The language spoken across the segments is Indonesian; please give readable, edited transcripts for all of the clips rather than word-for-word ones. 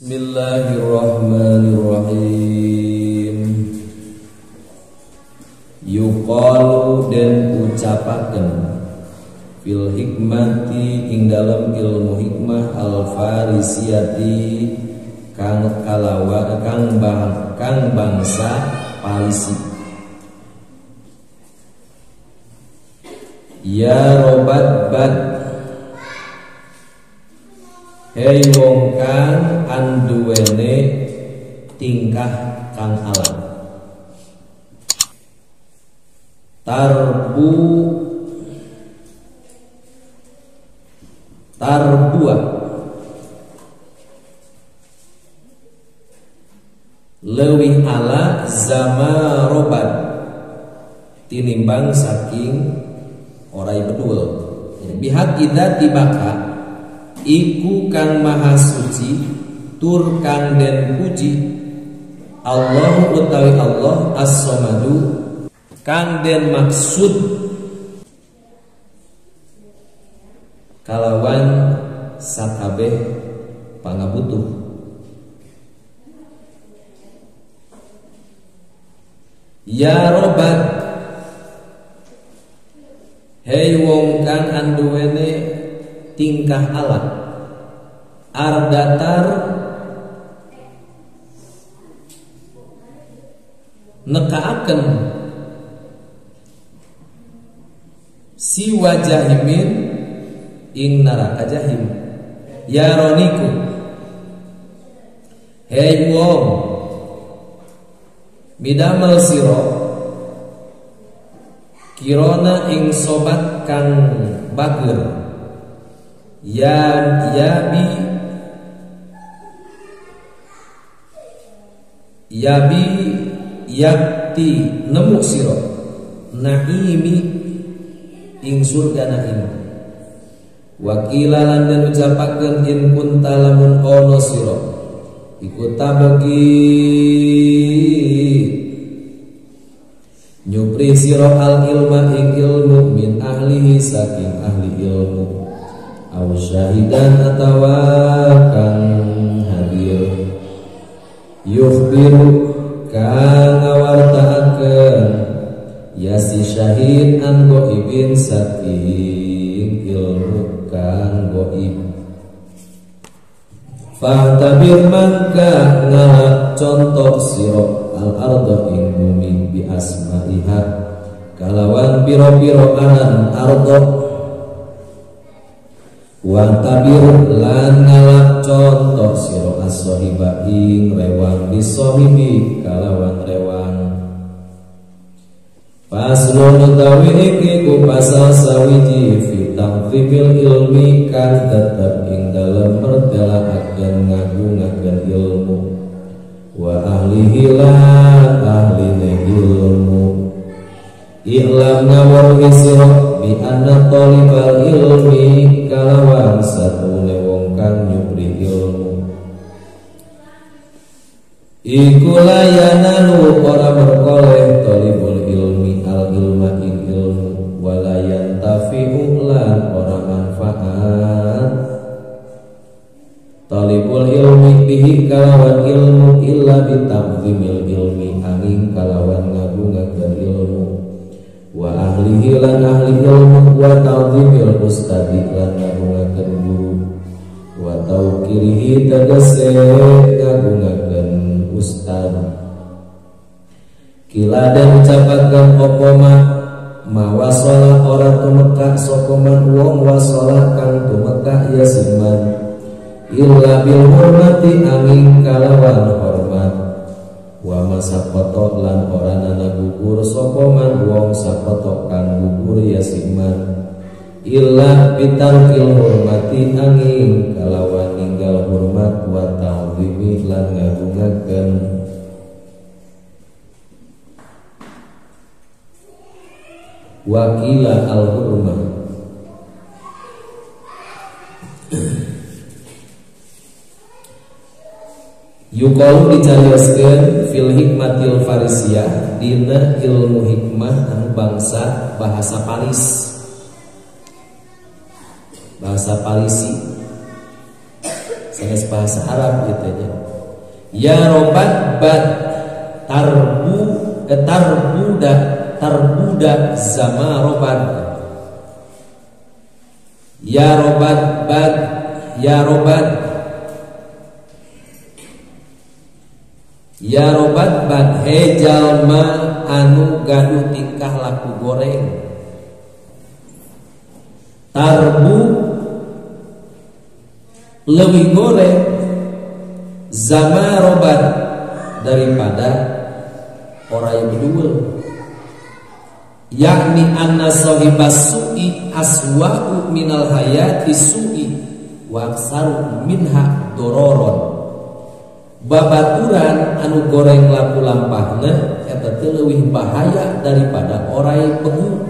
Bismillahirrahmanirrahim. Yuqalu dan ucapaken fil hikmati ing dalam ilmu hikmah al farisiyati kang bangsa Parisi. Ya robat bat, hei wong kang anduwene tingkah kang alam. Tarbuah leuwih ala zamarobat tinimbang saking orai bedul. Bihak ida tibaka iku kang maha suci tur kang den puji Allahu utawi Allah as-somadu kang den maksud kalawan sakabeh pangabutuh. Ya robat, hei wong kang anduwene tingkah alat ardatar nekaaken si wajahimin ing neraka jahim. Ya roniku, hei wong midamel siro kirona ing sobat kang bager. Yabi yakti nemu siro naimi ing surga naim. Wakilalan dan ucapaken in kunta lamun ono siro iku tabagi nyupri siro al ilma ing ilmu min ahlihi saking ahli ilmu aw syahidan atawa kang hadir yukhbiru kang ngawartaaken ya si syahid an ghaibin saking ilmu kang ghaib. Fahtabir mangka ngalak contoh siro al ardo ing bumi bi asma'iha kalawan piro-piro anan ardo. Wantabir lan ngalak contoh siro as-sohiba ing rewang bisohibi kalawan rewang. Paslon utawi iki ku pasal sawiji fi tamfimil ilmi kan tetep ing dalam merdelaaken ngagungaken ilmu wa ahlihi lan ahline ilmu. I'lam ngawruhi sira bi anna talibal ilmi kalawan satune wong kang nyupri ilmu iku layanalu ora berkoleh talibul ilmi al ilma ing ilmu walayan tafi'u lan ora manfaat talibul ilmi bihi kalawan ilmu illa bitamzimil ilmi angin kalawan ngagungaken ilmu wa ahlihi lan ahli ilmu wa ta'zimil ustadi lan ngagungaken guru wa tauqirihi tegese ngagungaken ustad. Kila dan ucapaken opo mawasola orang tumeka sokoman wong wasola kang tumeka yasiman illa bil hormati angin kalawan hormat wa masakoto lan oranana gugur sokoman wong sakoto kang gugur yasiman illa bitarkil hormati angin kalawan ninggal hormat wa ta'zimi lan ngagungaken. Wakila al-hurmah yuqalu dicarioskeun fil hikmatil farisiyah dina ilmu hikmah anu bangsa bahasa Paris bahasa Parisi sanes bahasa Arab gitu ya. Ya robat bad tarbuda zama robat. Ya robat bad ya robat bad he jalma anu gaduh tingkah laku goreng. Tarbu lebih goreng, zama robat daripada orang yang berdua. Yakni anna sahibas su'i aswa'u minal hayati su'i wa aksaru minha dororon. Babaturan anu goreng laku lampahna eta teh leuwih bahaya daripada orai begu.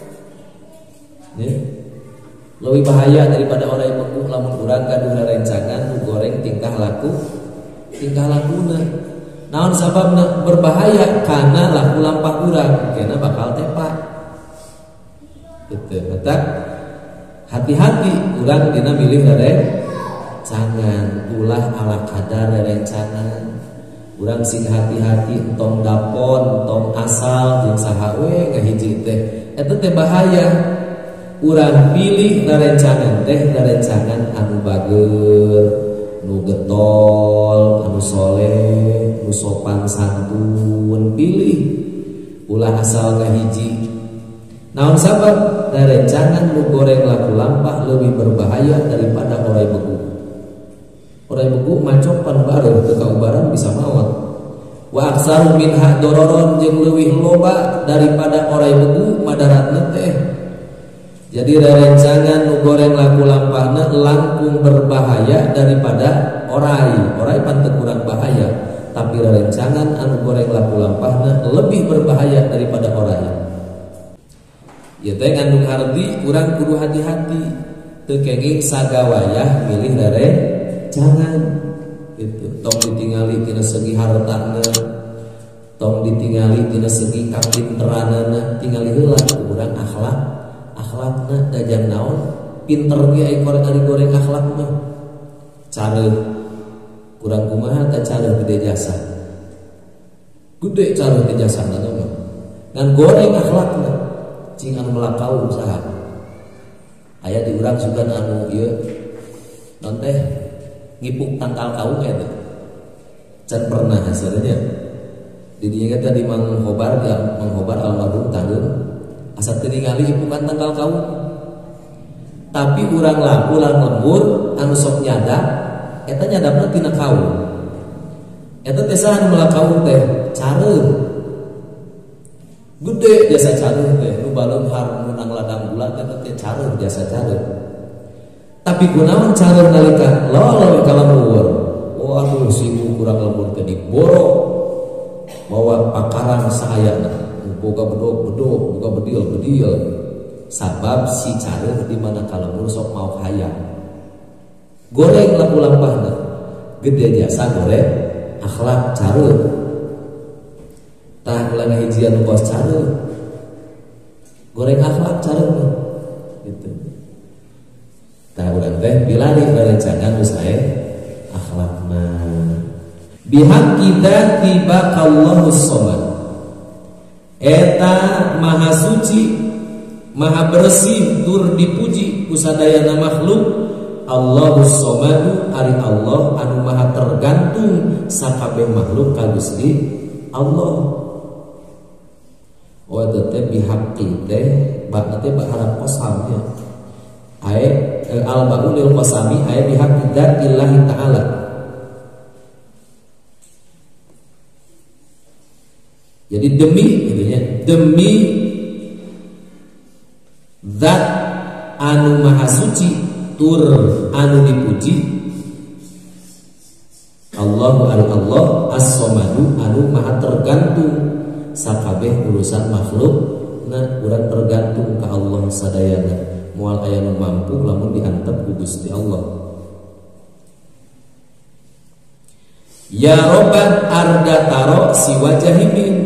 Leuwih bahaya daripada orai begu lamun urang gaduh rerencangan nu goreng tingkah lakuna. Naon sababna berbahaya karena laku lampah urang kena bakal tepak. Gitu. Mata hati-hati urang dina milih rerencangan ulah ala kadar rerencangan. Urang sing hati-hati entong dapon, entong asal jeung saha we ngahiji teh. Eta teh bahaya. Urang pilih rerencangan teh rerencangan anu bageur, nu getol, anu soleh, nu sopan santun, pilih ulah asal ngahiji. Naon sabab rerencangan nu goreng laku lampah lebih berbahaya daripada orai begu. Orai begu macopan bareng teu kaubaran bisa mawat. Wa aksaru minha dororon jeung leuwih loba daripada orai begu madaratna teh. Jadi rerencangan nu goreng laku lampahna langkung berbahaya daripada orai panteu kurang bahaya, tapi rerencangan anu goreng laku lampahna lebih berbahaya daripada orai. Ya teh ngandung arti urang kudu hati-hati teu kenging sagawayah milih rerencangan gitu. Tong ditingali tina segi hartana, tong ditingali tina segi kapinteranana, tingali heula urang akhlakna dajan naon pinter ge ai goreng akhlak mah careuh kurang kumaha teh careuh gede jasa careuh teh jasana mah ngan goreng akhlakna cing anu melakau usaha aya di urang sugan anu ieu non teh ngipuk tangkal kaung eta can pernah hasilnya di dieu teh di Manghobar almarhum tahun asa teu ningali ipukan tangkal kaung. Tapi urang laku lan lembur anu sok nyadap eta nyadapna tina kaung. Eta teh saha nu melakaung teh careuh. Gede jasa careuh teh nu baleung harmunang ladang gula teh careuh jasa careuh. Tapi kunaon careuh nalika lolowe ka lembur. Waduh sibuk urang lembur teh diboro bawa pakarang saayana. Boga bedog, boga bedil. Sabab si careuh di mana kalembur sok mau hayang. Goreng laku lampahna. Gede jasa goreng akhlak careuh. Tah ulah ngahijian kos careuh. Goreng akhlak careuh gitu. Tah urang teh pilari rerencangan geus ae akhlakna. Bihaqqi dzati baqallahus samad. Eta maha suci, maha bersih, tur dipuji kusadayana makhluk. Allahus somadu ari Allah anu maha tergantung sakabeh makhluk ka Gusti Allah. Oh teh bihaqqi teh bakna teh berharap qasamnya. Aya al-baulil qasami aya bihaqqi dzatillahi ta'ala. Jadi demi zat anu maha suci tur anu dipuji Allahu Allah as-somadu anu maha tergantung sakabeh urusan makhluk. Nah urang tergantung ka Allah sadayana moal aya nu mampu lamun diantep ku Gusti Allah. Ya robat arda taro si wajahimin.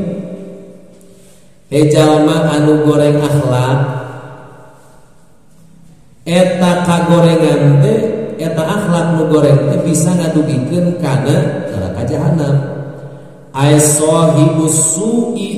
Jalma anu goreng akhlak eta kagorengan teh eta akhlak nu goreng teh bisa ngadugikeun kana neraka jahanam. Aisahibus su'i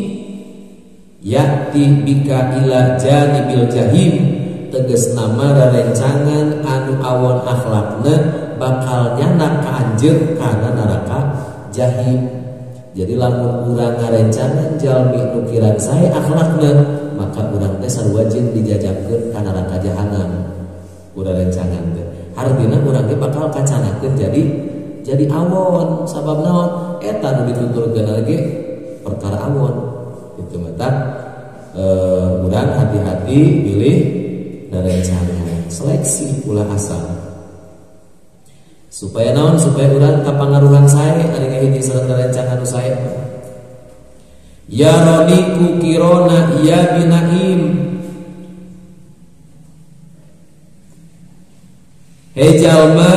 yati bika ila janibil jahim, tegas nama rerencangan anu awon akhlakna bakal nyanak ka anjeun kana neraka jahim. Jadi lamun urang ngarencangan jalmi nu kirang sae akhlakna, maka urang teh sarwajin dijajakeun ka neraka jahanam. Urang rencangan teh hardina urang teh bakal kacanakeun jadi awon. Sabab naon? Eta nu dituturkeun lagi perkara awon. Itu mata urang hati-hati pilih rerencangan, seleksi ulah asal. Supaya naon? Supaya urang kapangaruhan sae ari ngahiji sareng rerencangan sae. Ya roniku kirona ya binaim, hei jalma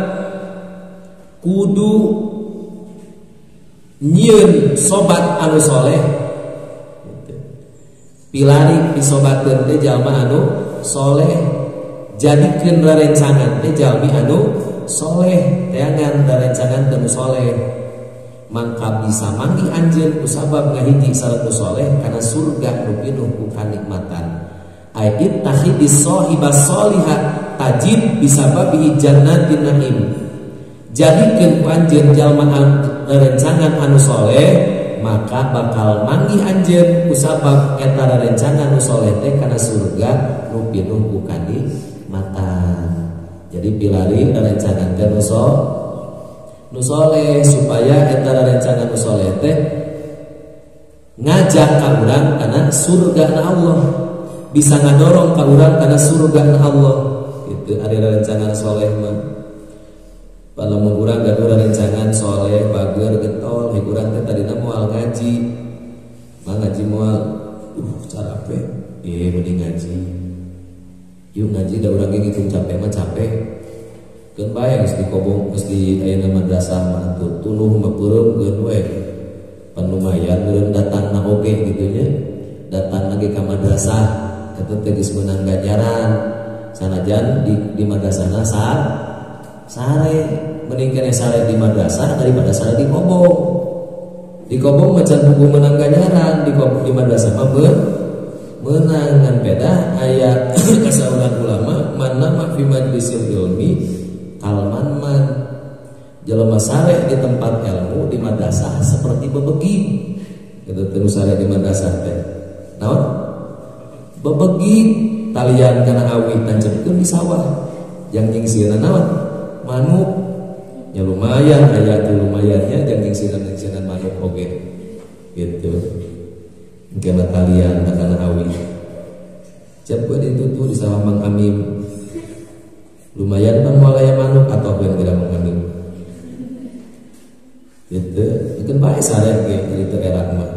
kudu nyieun sobat anu soleh. Pilari disobatkeun teh jalma anu soleh, jadikeun rerencangan teh jalmi anu soleh, teangan rerencangan teu soleh, mangka bisa manggi anjeun ku sabab ngahiji sareng soleh kana surga nu pinuh ku kanikmatan. Ait tahidis sohibas solihah tajib bisababi jannatin naim, jadikeun ku anjeun jalma rerencangan anu soleh, maka bakal manggi anjeun ku sabab eta rerencangan nu soleh teh kana surga nu pinuh ku kanikmatan. Jadi pilari rerencangan teh nu soleh supaya eta rerencangan nu soleh teh ngajak ka urang kana surgana Allah, bisa ngadorong ka urang kana surgana Allah. Itu ari rerencangan soleh mah. Palamun urang gaduh rerencangan soleh bager getol, he urang teh tadina moal ngaji. Mah ngaji moal capek. Mending ngaji. Yuk ngaji da urang ge ngitung capek mah capek. Keun bae geus dikobong geus di ayeuna madrasah mah tuluh meureumkeun we. Pan lumayan meureum datangna oge kitu nya. Datangna ge ka madrasah eta teh geus meunang ganjaran. Sanajan di madrasahna sare mending kene sare di madrasah daripada sare di kobong. Di kobong macan buku meunang ganjaran, di madrasah mah menang ngan beda aya kasaurang ulama mana ma fi majlisil ilmi kalman man, jelema sare di tempat ilmu di madrasah seperti bebegi. Gitu terus sare di madrasah teh naon bebegi talian kana awi tancepkeun di sawah yang nyingsieuna naon manuk ya lumayan aya teh lumayannya jeung nyingsieun manuk oge gitu. Kena kalian takana awi cepet ditutu di sawah Mang Amim lumayan bang walaya manuk atau yang tidak Mang Amim gitu mungkin baik sare gitu erak mah.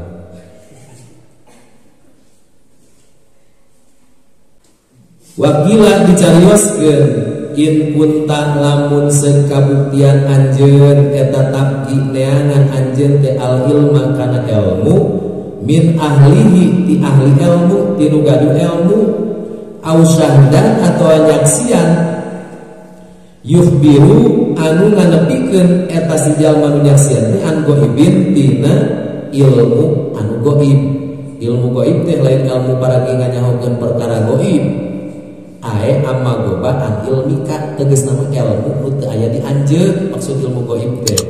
Wakilah dicarioskeun in kunta lamun sekabuktian anjeun eta tabgi neangan anjeun teh al ilma kana ilmu min ahlihi ti ahli ilmu ti nu gaduh ilmu au syahdan atau nyaksian yukhbiru anu nganepikeun eta si jalma nu nyaksian teh an goibin tina ilmu anu goib. Ilmu goib teh lain ilmu paragi nganyahokeun perkara goib. Ae amma goba an ilmika tegas nama ilmu nu teu aya di anjeun maksud ilmu goib teh.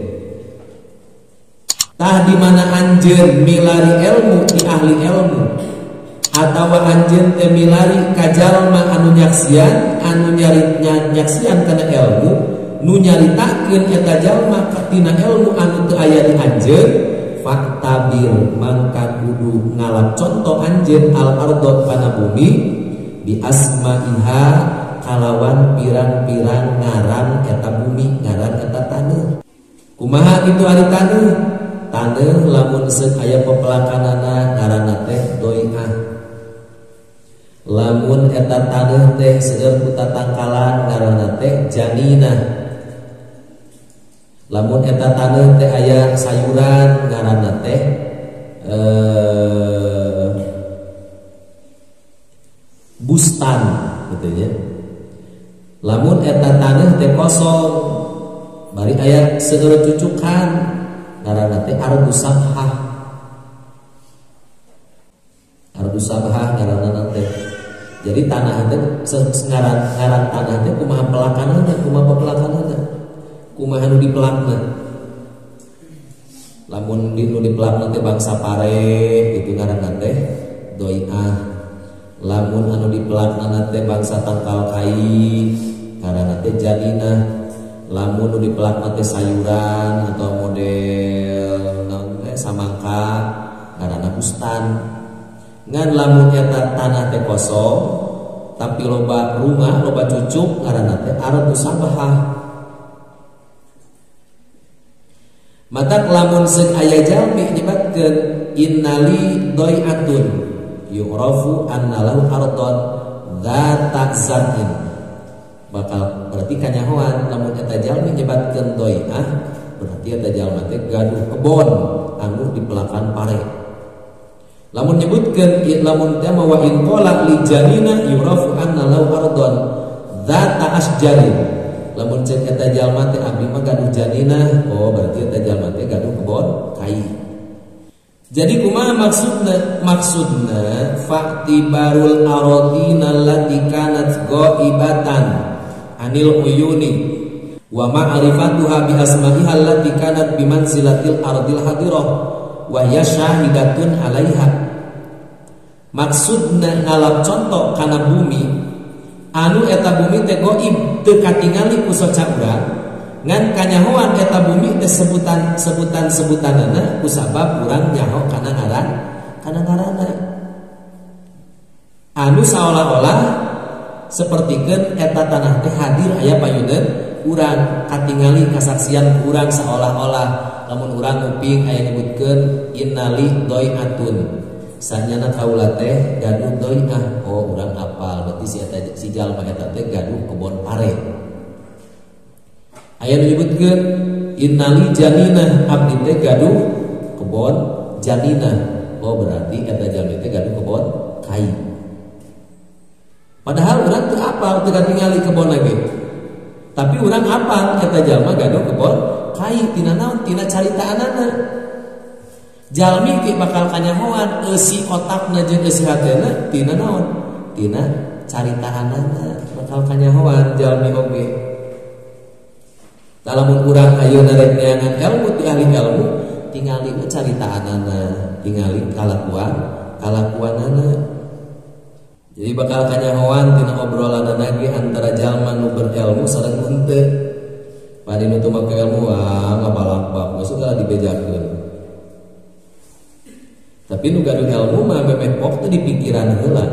Tah di mana anjeun milari ilmu di ahli ilmu atawa anjeun teh milari ka jalma anu nyaksian anu nyaksian kana ilmu nu nyaritakeun eta jalma tina ilmu anu teu aya di anjeun faktabir mangka kudu ngalap contoh anjeun al ardh kana bumi bi asmaiha kalawan pirang-pirang ngaran eta bumi ngaran eta taneuh. Kumaha kitu ari taneuh? Taneuh lamun seuk aya pepelakanana ngaranna teh doiah. Lamun eta taneuh teh seueur ku tatangkalan ngaranna teh janinah. Lamun eta taneuh teh aya sayuran ngaranna teh bustan gitu ya. Lamun eta tanah teh kosong bari aya segera cucukan ngaranna teh ardu sabhah. Ardu sabhah ngaranna teh. Jadi tanah teh ngaran tanah teh kumaha pelakanana, kumaha pelakanana. Kumaha nu dipelakna. Lamun nu dipelakna teh bangsa pare gitu ngaranna teh doiah. Lamun anu dipelakna teh bangsa tangkal kai ngaranna teh janina. Lamun nu dipelakna teh sayuran atau model naon teh samangka ngaranna bustan. Ngan lamun eta tanah teh kosong tapi loba rumah, loba cucuk ngaranna teh ardu sabhah. Matak lamun seuk aya jalmi nyebatkeun innali doi'atun yu'rafu anna lahu ardon dzata zar'in. Bakal berarti kanyahoan lamun eta jalmi nyebatkeun doi'ah berarti eta jalma teh gaduh kebon anu dipelakan pare. Lamun nyebutkeun lamun teh wa in qala li janina yu'rafu anna lahu ardon dzata asjarin. Lamun cek eta jalma teh abdi mah gaduh janina, oh berarti eta jalma teh gaduh kebon kai. Jadi kumaha maksudna fa'tibarul aradina allati kanat ghaibatan anil uyuni wa ma'rifatuha bi asma'iha allati kanat bi manzilatil ardil hadirah wa hiya syahidatun 'alaiha. Maksudna ngalap contoh kana bumi anu eta bumi teh goib teu katingali ku soca urang ngan kanyahoan eta bumi teh sebutanana ku sabab urang nyaho kana ngaranna anu saolah-olah sapertikeun eta tanah teh hadir aya payeuneun urang katingali kasaksian urang saolah-olah lamun urang nguping aya nyebutkeun innali doi'atun sanyana kaula teh gaduh doi'ah, oh urang apal berarti si jalma eta teh gaduh kebon pare. Aya nyebutkeun innali janinah abdi teh gaduh kebon janinah, oh berarti eta jalma teh gaduh kebon kai. Padahal urang teu apal teu katingali kebon lagi. Tapi urang apal eta jalma gaduh kebon kai tina naon tina caritaanana. Jalmi ki bakal kanyahoan eusi otakna jeung eusi hatena tina naon? Tina caritaanana bakal kanyahoan jalmi oge. Lamun urang ayeuna rek neangan ilmu ti ahli ilmu tingali we caritaanana, tingali kalakuanana. Jadi bakal kanyahoan tina obrolanana ge antara jalma nu berilmu sareng nu henteu. Padi nu teu make ilmu ngabalak-balak maksudna dibejakeun. Tapi nu gaduh ilmu mah memeh pok teh di pikiran heula.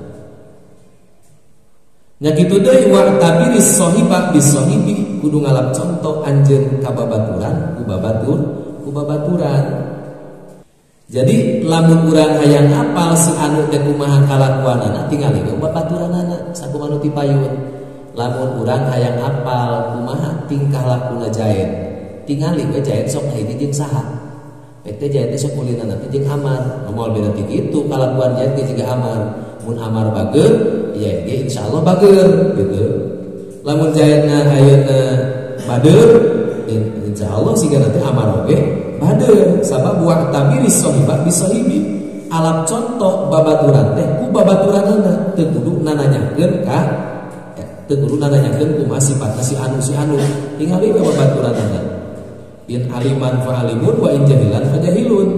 Nya kitu deui wa tabiris sahiba bis sahibi kudu ngalap contoh anjeun ka babaturan ku babaturan. Jadi lamun urang hayang apal si anu teh kumaha kalakuanana tingali we babaturanana sakumaha nu tipayun. Lamun urang hayang apal kumaha tingkah lakuna jaet tingali we jaet sok hiji jeung saha. Eta jaet sok mulina nanti jeung amar. Moal beda ti kitu kalakuan jaet ge jiga amar. Mun amar bageur, ya ge insyaallah bageur gitu. Lamun jaetna ayeuna badeur, insyaallah siga nanti amar oge badeur. Sabab wa tabiris sahiba bisahibi. Alap contoh babaturan teh ku babaturanana teu kudu nananyakeun ka teu kudu nananyakeun kumaha sifatna si anu. Tingali we babaturanana. In aliman fa alimun wa in jahilan fa jahilun.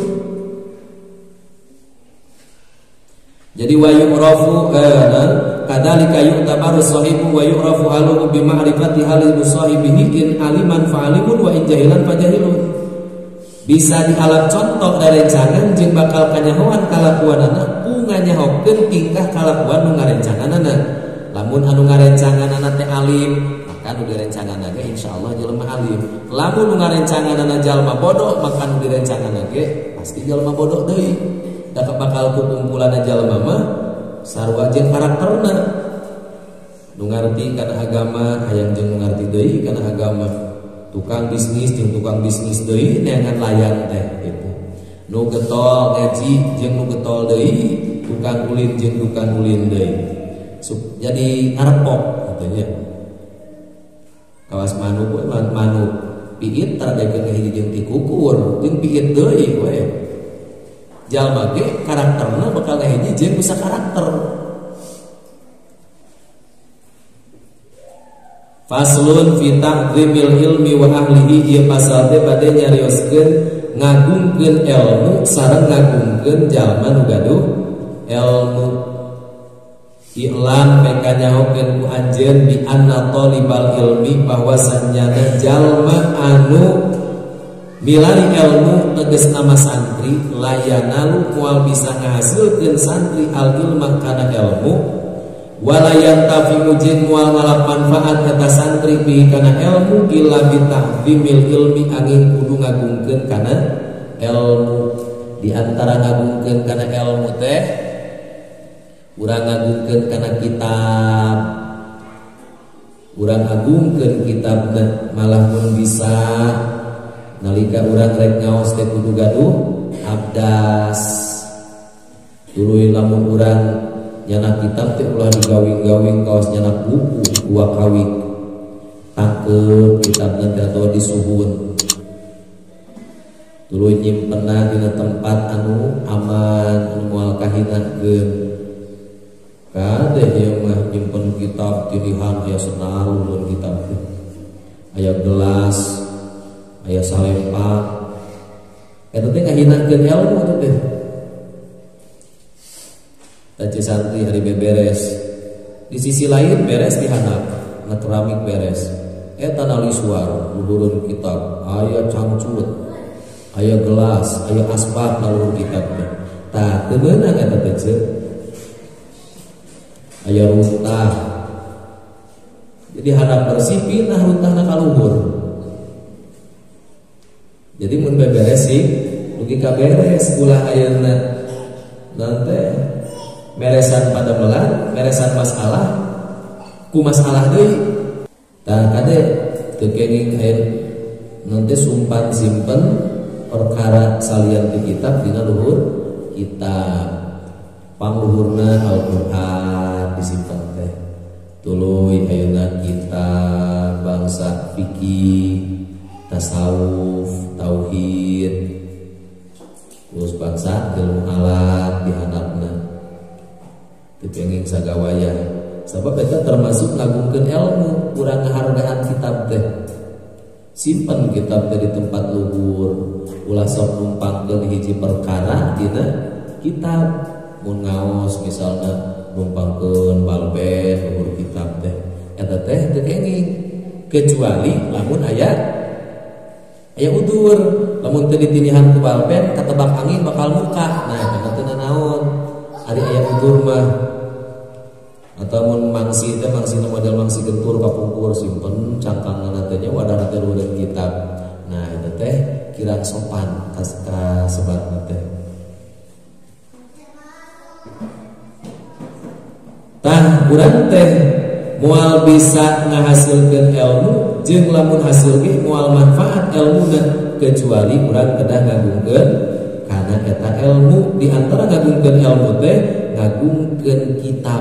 Jadi wa yu'rafu kadzalika yu'tabaru sahibu wa yu'rafu haluhu bi ma'rifati halil musahibihi in aliman fa alimun wa in jahilan fa jahilun. Bisa dialap contoh dari rencangan jeung bakal kanyahoan kalakuanana ku nganyahokeun tingkah kalakuan nu ngarencanganana. Lamun anu ngarencanganana teh alim maka nu direncanganna ge insyaallah jelema alim. Lamun nu ngarencanganna jalma bodoh maka nu direncanganna ge pasti jalma bodoh deui. Da bakal kukumpulanna jalma mah sarua jeung karakterna. Nu ngarti kana agama hayang jeung nu ngarti deui kana agama. Tukang bisnis jeung tukang bisnis deui neangan layan teh gitu. Nu getol ngaji jeung nu getol deui, tukang ulin jeung tukang ulin deui. Jadi ngarepok gitu ya. kawas manuk we manuk piit taradekeun hiji jeung ti kukur jeung piit deui we jalma ge karakterna bakal hiji jeung bisa karakter. Faslun fi ta'zimil ilmi wa ahlihi ieu pasal teh bade nyarioskeun ngagungkeun ilmu sareng ngagungkeun jalma nu gaduh ilmu. I'lam meka nyahokeun ku anjeun bi anna talibal ilmi bahwasannya jalma anu milari ilmu tegasna mah santri layanalu moal bisa ngahasilkeun santri al ilma kana ilmu walayan tafi'u jeung moal ngalap manfaat eta santri bi kana ilmu illa bi ta'zimil ilmi angin kudu ngagungkeun kana ilmu. Di antara ngagungkeun kana ilmu teh urang ngagungkeun kana kitab, urang agungkeun kitabna malah mun bisa nalika urang rek ngaos teh kudu gaduh abdas. Tuluy lamun urang nyana kitab teh ulah digawing-gawing kaos nyana buku dua kawik tangkeup kitabna teh atawa disuhun. Tuluy nyimpenna dina tempat anu aman anu moal kahinakeun. Kadeh yang mah nyimpen kitab tilihan aya senaru ulun kitab teh. Aya gelas, aya salempak. Eta teh ngahinakeun ilmu teh. Taci santri hari beberes. Di sisi lain beres di handap, keramik beres. Eta nali suar luhurun kitab, aya cangcut, aya gelas, aya aspat luhur kitab teh. Tah teu meunang eta teh ceuk. Aya runtah. Jadi handap bersih pindah runtahna ka luhur. Jadi mun beberes sih dugi ka beres ulah ayeuna nanti beresan pada melan, beresan masalah ku masalah deui. Tah kade teu kenging aya nanti sumpan simpen perkara salian di kitab dina luhur kitab. Pangluhurna Al-Qur'an disimpan teh. Tuluy ayeuna kitab bangsa fikih, tasawuf, tauhid. Terus bangsa ilmu alat di handapna. Teu penging sagawaya. Sabab eta termasuk ngagungkeun ilmu, urang ngahargaan kitab teh. Simpen kitab teh di tempat luhur, ulah sok numpangkeun hiji perkara dina kitab. Mun ngaos misalnya numpangkeun balben luhur kitab teh eta teh teu kenging kecuali lamun aya udur, lamun teu ditinihan ku balben katebak angin bakal muka. Nah eta teh naon ari aya udur mah atau mun mangsi teh mangsina model mangsi gentur kapungkur simpen cangkangna teh nya wadahna teh luhur kitab. Nah eta teh kirang sopan ka sebatna teh. Tah urang teh moal bisa ngahasilkeun ilmu jeung lamun hasil ge moal manfaat ilmuna kecuali urang kedah ngagungkeun kana eta ilmu. Di antara ngagungkeun ilmu teh ngagungkeun kitab.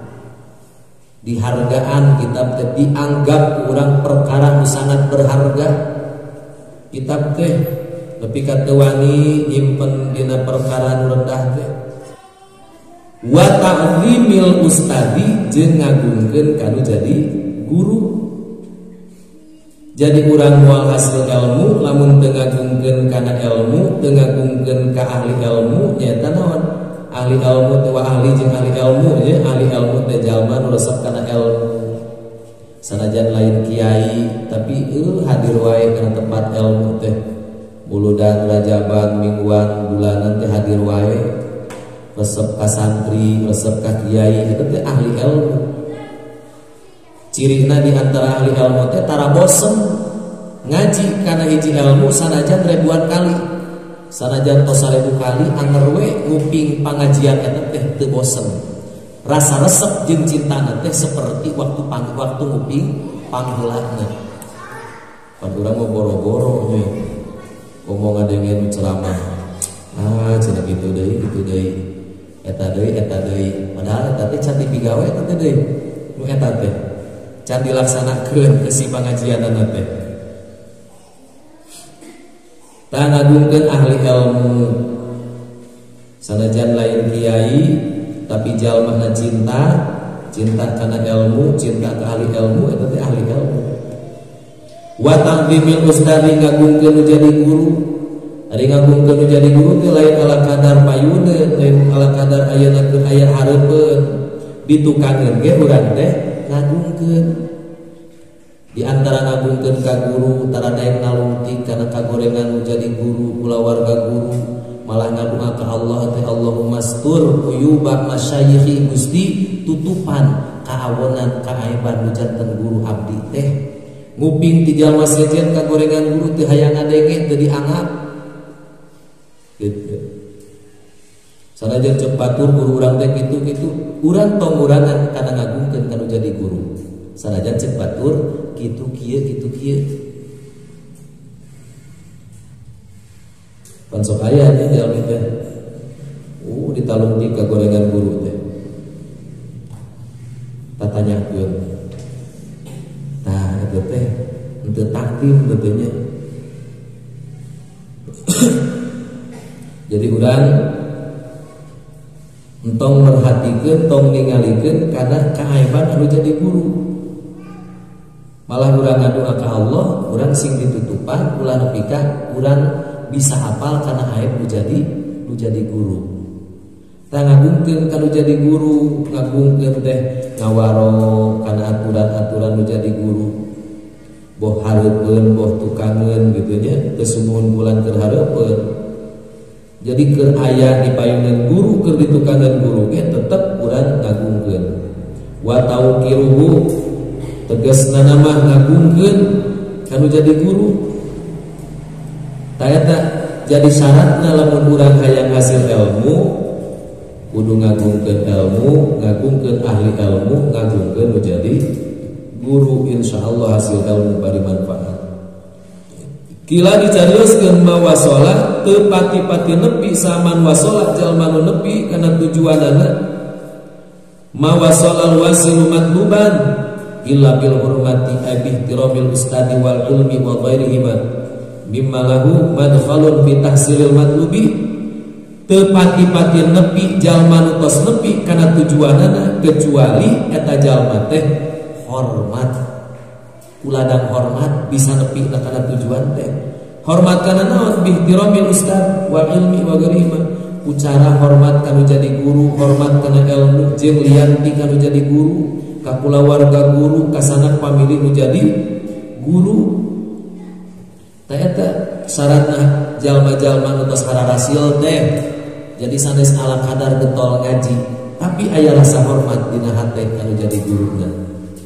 Dihargaan kitab teh dianggap urang perkara nu sangat berharga. Kitab teh nepi ka teu wani nyimpen dina perkara nu rendah teh. Wa ta'zimil ustadi jeung ngagungkeun kanu jadi guru. Jadi urang moal hasil ilmu lamun teu ngagungkeun kana ilmu, teu ngagungkeun ka ahli ilmu nyaeta naon? Ahli ilmu teh wa ahli jeung ahli ilmu nya, ahli ilmu teh jalma nu resep kana ilmu. Sanajan lain kiai tapi hadir wae kana tempat ilmu teh. Buludan rajaban mingguan bulanan teh hadir wae. Resep ka santri, resep ka kiai itu teh ahli ilmu. Cirina di antara ahli ilmu teh tara bosen ngaji kana hiji ilmu sanajan ribuan kali. Sanajan tos 1000 kali anger we nguping pangajian eta teh teu bosen. Rasa resep jeung cintana teh seperti waktu nguping pangheulana. Pan urang mah boro-boro nya. Ngomong ngadengeun ceramah. Cenah kitu deui. Eta deui padahal eta teh can dipigawe eta teh deui nu eta teh can dilaksanakeun ke si pangajianana teh. Tah ngagungkeun ahli ilmu sanajan lain kiai tapi jalmana cinta kana ilmu, cinta ka ahli ilmu eta teh ahli ilmu. Wa ta'dhimil ustadi ngagungkeun jadi guru. Ari ngagungkeun jadi guru teh lain ala kadar payune, lain ala kadar ayeuna keur aya hareupeun. Ditukangeun ge urang teh ngagungkeun. Di antara ngagungkeun ka guru tara daek nalungtik kana kagorengan nu jadi guru kula warga guru, malah ngadoa ka Allah teh Allahumma astur uyuba masyayikhi Gusti, tutupan kaawonan kaaiban nu janten guru abdi teh. Nguping ti jalma sejen kagorengan guru teu hayang ngadenge teu dianggap. Gitu. Sanajan cek batur guru urang teh kitu-kitu, urang tong urangan kana ngagungkeun kana jadi guru. Sanajan cek batur kitu kieu. Pan sok aya nya jalmi teh. Ditalung di kagorengan guru teh. Tatanyakeun. Tah eta teh henteu takdim teh nya. Jadi urang entong merhatikeun, tong ningalikeun kana kaaiban anu jadi guru. Malah urang ngadoa ka Allah, urang sing ditutupan ulah nepi ka urang bisa hafal kana aib nu jadi guru. Tah ngagungkeun kana jadi guru, ngagungkeun teh ngawaro kana aturan-aturan nu jadi guru. Boh hareupeun, boh tukangeun kitu nya, teu sumuhun bulan keur hareupeun. Jadi keur aya di payungan guru, keur ditukangeun guru ge tetep urang ngagungkeun. Wa tauqiruhu tegasna mah ngagungkeun kanu jadi guru. Tah eta jadi syaratna lamun urang hayang hasil ilmu kudu ngagungkeun ilmu, ngagungkeun ahli ilmu, ngagungkeun nu jadi guru, insyaallah hasil ilmu bari manfaat. Kila dicarioskeun mawasola teu pati-pati nepi saman wasola jalma nu nepi kana tujuanana. Mawasolal wasilu matluban illa bil hurmati abi ihtiramil ustadi wal ilmi wa ghairihi mimma lahu madkhalun fi tahsilil matlubi. Teu pati-pati nepi jalma nu tos nepi kana tujuanana kecuali eta jalma teh hormat. Uladang hormat bisa nepi kana tujuan teh. Hormat kana naon bi ihtiramil ustad wal ilmi wa ghairihi. Ucara hormat kanu jadi guru, hormat kana ilmu jeung lianti kanu jadi guru, ka kulawarga guru, ka sanak pamili nu jadi guru. Tah eta syaratna jalma-jalma nu tos hararasil teh. Jadi sanes ala kadar getol ngaji, tapi aya rasa hormat dina hate kanu jadi guruna.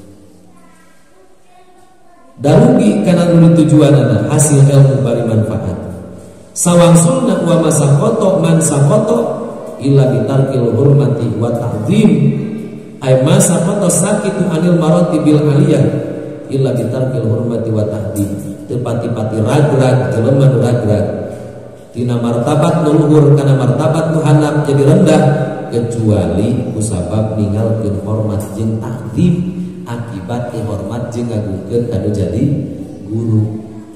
Darugi kana nu tujuanana hasil ilmu bari manfaat. Sawangsulna wa masakoto man sakoto illa bitarkil hurmati wa ta'zim. Ay masakoto sakitu anil maratibil aliyah illa bitarkil hurmati wa ta'zim. Teu pati-pati ragrag jelema nu ragrag tina martabat nu luhur kana martabat nu handap jadi rendah kecuali kusabab ninggalkeun hormat jeung ta'zim. Akibat hormat jeung ngagungkeun kanu jadi guru.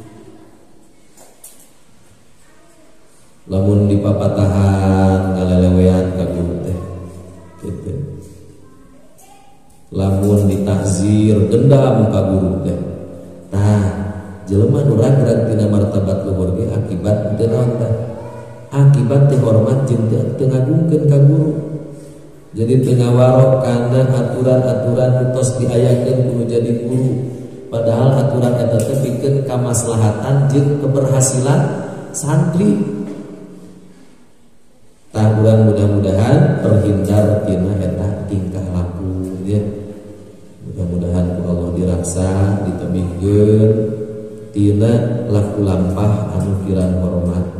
Lamun dipapatahan ngalelewean ka guru teh kitu. Lamun ditahzir dendam ka guru teh. Tah jelema nu ragrag tina martabat luhur ge akibat teu naon tah? Akibat teu hormat jeung teu ngagungkeun ka guru. Jadi tengah warok karena aturan-aturan tos diayakeun kudu jadi guru. Padahal aturan eta teh pikeun kamaslahatan jeung keberhasilan santri. Tah urang mudah-mudahan terhindar tina eta tingkah laku ya. Mudah-mudahan ku Allah diraksa, ditebihkeun tina laku lampah anu kirang hormat.